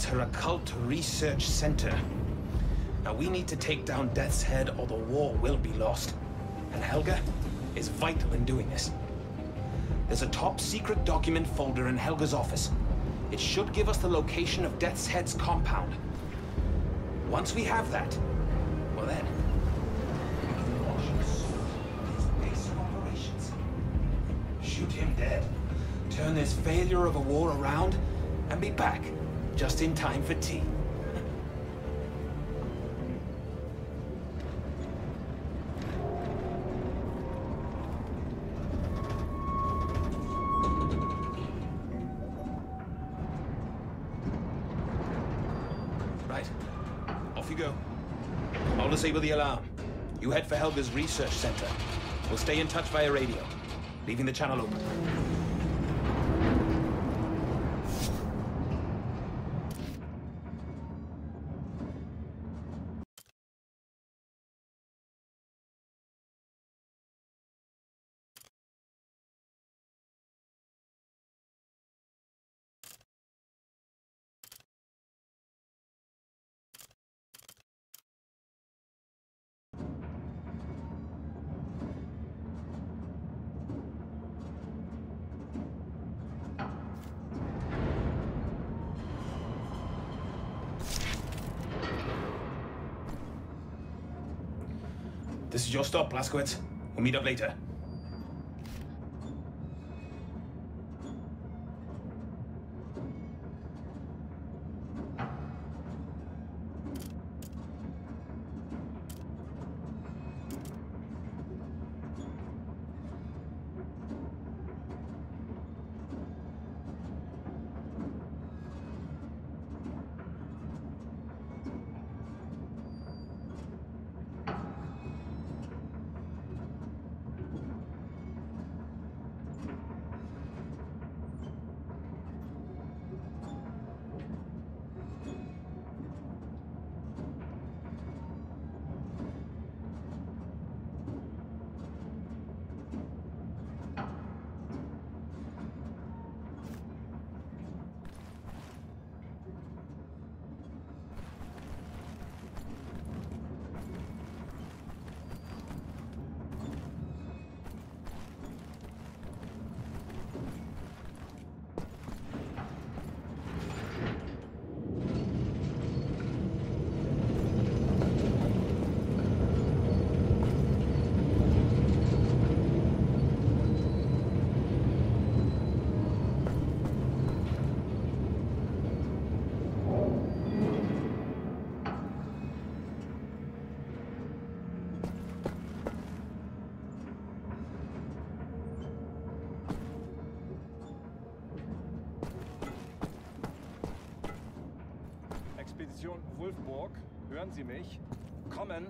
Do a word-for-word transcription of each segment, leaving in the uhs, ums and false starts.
It's her occult research center. Now we need to take down Death's Head or the war will be lost. And Helga is vital in doing this. There's a top-secret document folder in Helga's office. It should give us the location of Death's Head's compound. Once we have that, well then, we can launch his base of operations. Shoot him dead, turn this failure of a war around, and be back just in time for tea. Right. Off you go. I'll disable the alarm. You head for Helga's research center. We'll stay in touch via radio, leaving the channel open. This is your stop, Blazkowicz. We'll meet up later. Expedition Wolfburg, hören Sie mich? Kommen!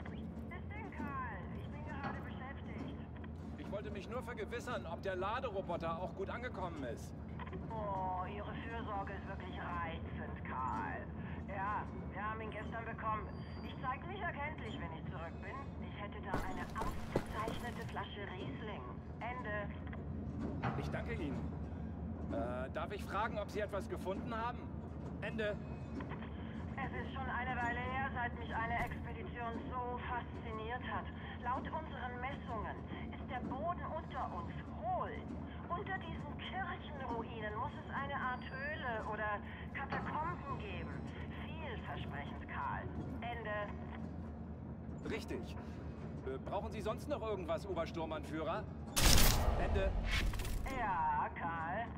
Das Ding, Karl. Ich bin gerade beschäftigt. Ich wollte mich nur vergewissern, ob der Laderoboter auch gut angekommen ist. Oh, Ihre Fürsorge ist wirklich reizend, Karl. Ja, wir haben ihn gestern bekommen. Ich zeige mich erkenntlich, wenn ich zurück bin. Ich hätte da eine ausgezeichnete Flasche Riesling. Ende. Ich danke Ihnen. Äh, darf ich fragen, ob Sie etwas gefunden haben? Ende. Es ist schon eine Weile her, seit mich eine Expedition so fasziniert hat. Laut unseren Messungen ist der Boden unter uns hohl. Unter diesen Kirchenruinen muss es eine Art Höhle oder Katakomben geben. Vielversprechend, Karl. Ende. Richtig. Äh, brauchen Sie sonst noch irgendwas, Obersturmanführer? Ende. Ja, Karl.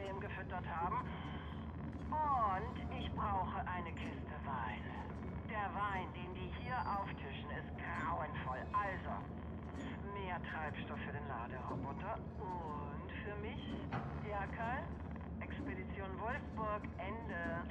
System gefüttert haben. Und ich brauche eine Kiste Wein. Der Wein, den die hier auftischen, ist grauenvoll. Also, mehr Treibstoff für den Laderoboter und für mich. Ja, Karl? Expedition Wolfsburg, Ende.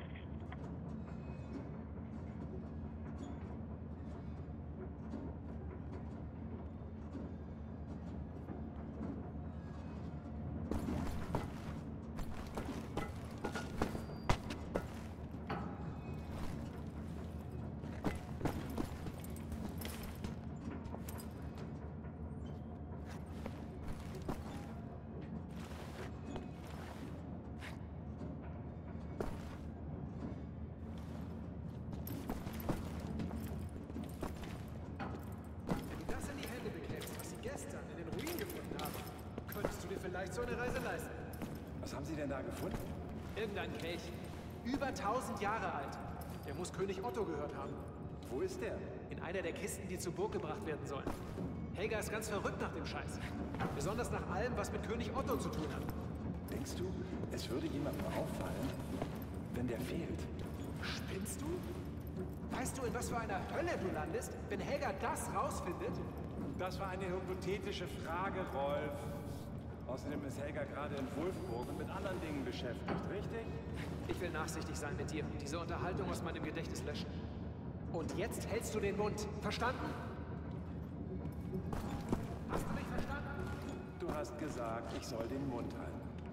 Vielleicht so eine Reise leisten. Was haben Sie denn da gefunden? Irgendein Kelch. Über tausend Jahre alt. Der muss König Otto gehört haben. Wo ist der? In einer der Kisten, die zur Burg gebracht werden sollen. Helga ist ganz verrückt nach dem Scheiß. Besonders nach allem, was mit König Otto zu tun hat. Denkst du, es würde jemandem auffallen, wenn der fehlt? Spinnst du? Weißt du, in was für einer Hölle du landest, wenn Helga das rausfindet? Das war eine hypothetische Frage, Rolf. Außerdem ist Helga gerade in Wolfsburg und mit anderen Dingen beschäftigt, richtig? Ich will nachsichtig sein mit dir. Diese Unterhaltung aus meinem Gedächtnis löschen. Und jetzt hältst du den Mund. Verstanden? Hast du mich verstanden? Du hast gesagt, ich soll den Mund halten.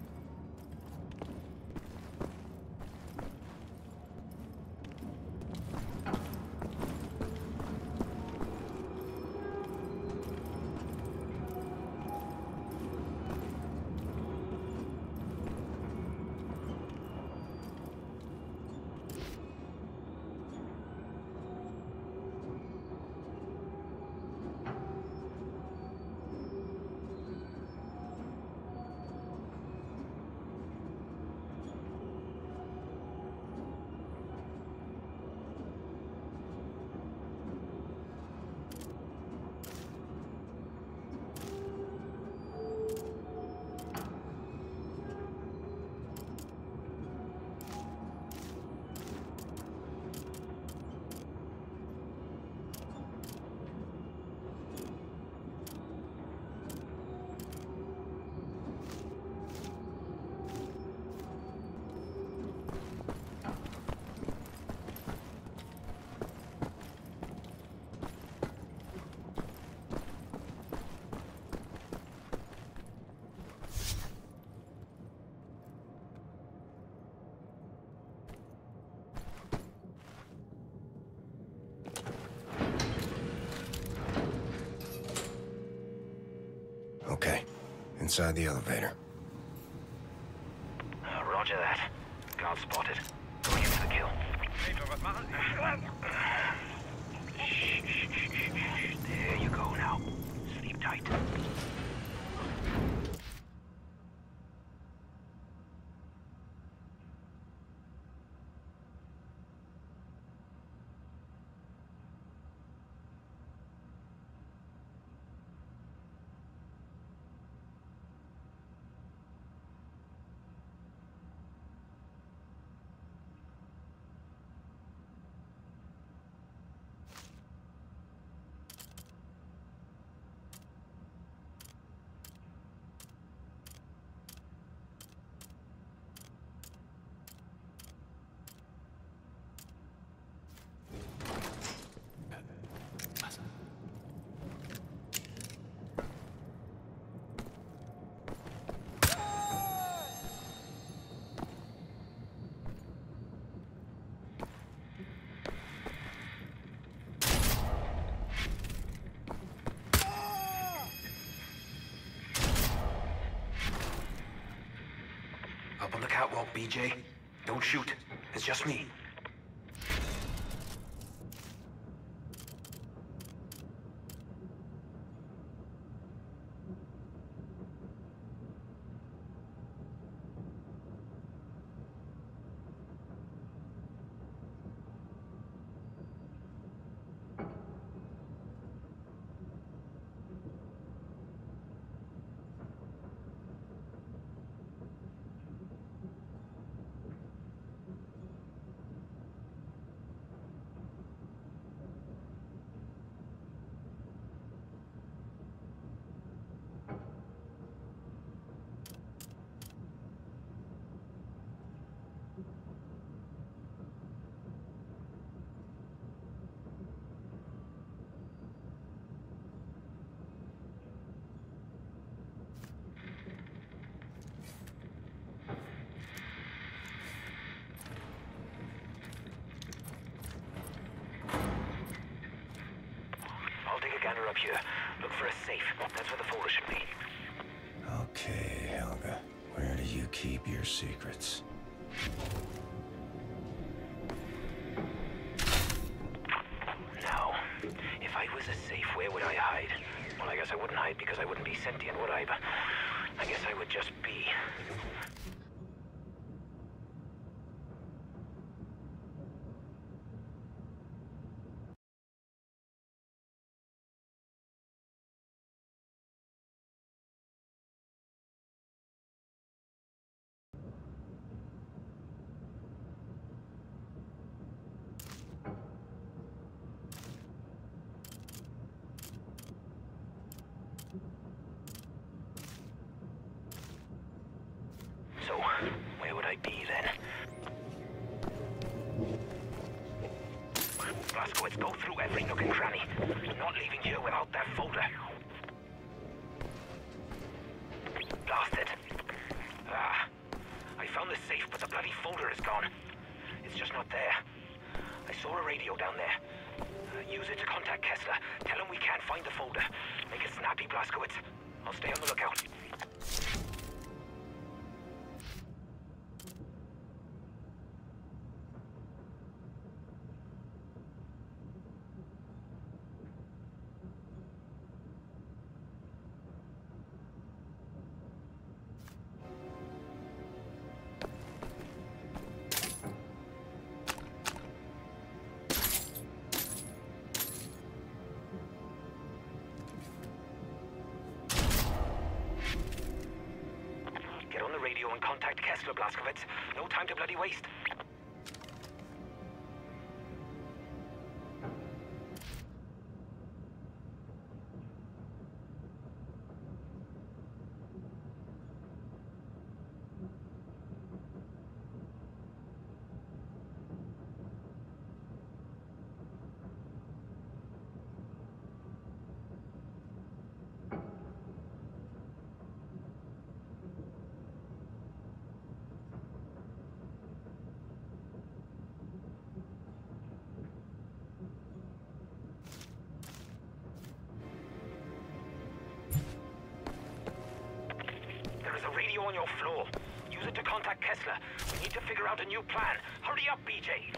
Okay, inside the elevator. Uh, roger that. Guard spotted. Going in for the kill. Was machen Shh, shh, shh, shh. There you go now. Sleep tight. Up on the catwalk, B J. Don't shoot. It's just me. you keep your secrets. Now, if I was a safe, where would I hide? Well, I guess I wouldn't hide because I wouldn't be sentient, would I? But I guess I would just be. So, where would I be then? Blazkowicz, go through every nook and cranny. Not leaving here without that folder. Blasted. Ah, I found the safe, but the bloody folder is gone. It's just not there. I saw a radio down there. Uh, use it to contact Kessler. Tell him we can't find the folder. Make it snappy, Blazkowicz. I'll stay on the lookout. Get on the radio and contact Kessler, Blazkowicz. No time to bloody waste. Radio on your floor. Use it to contact Kessler. We need to figure out a new plan. Hurry up, B J.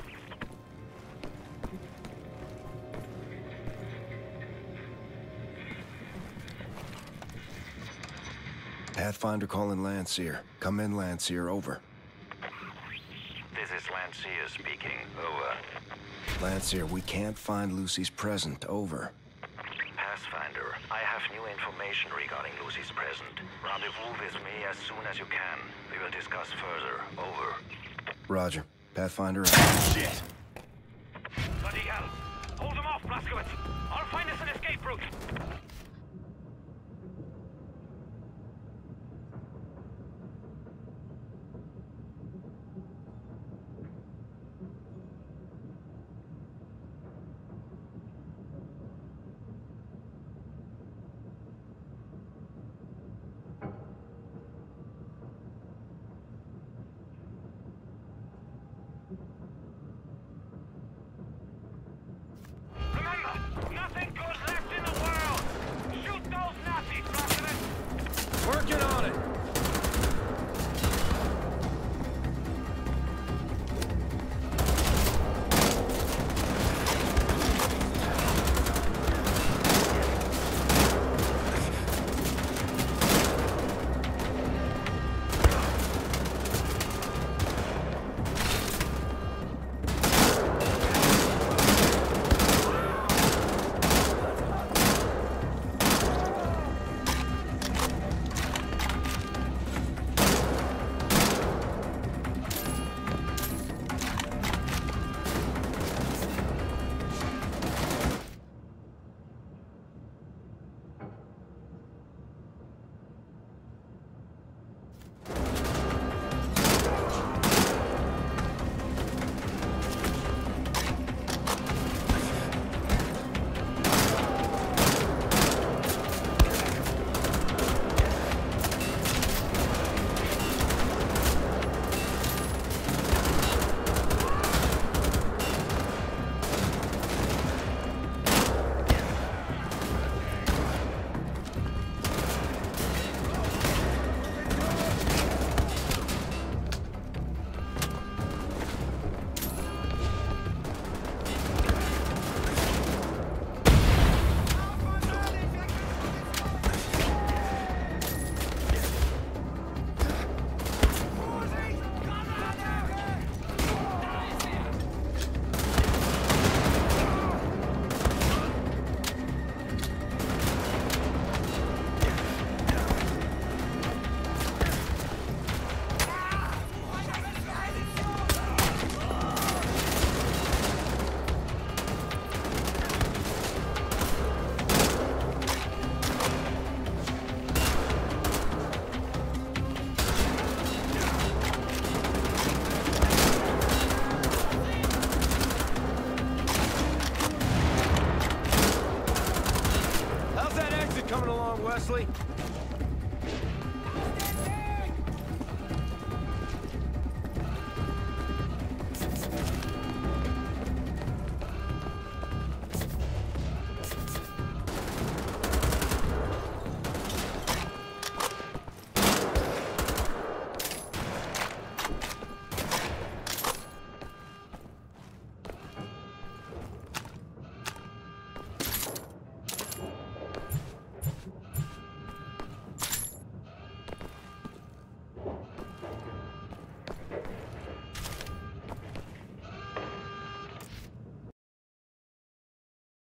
Pathfinder calling Landseer. Come in, Landseer. Over. This is Landseer speaking. Over. Landseer, we can't find Lucy's present. Over. Pathfinder, I have new information regarding Lucy's present. Rendezvous with me as soon as you can. We will discuss further. Over. Roger. Pathfinder out. Shit! Bloody hell! Hold them off, Blazkowicz! I'll find us an escape route!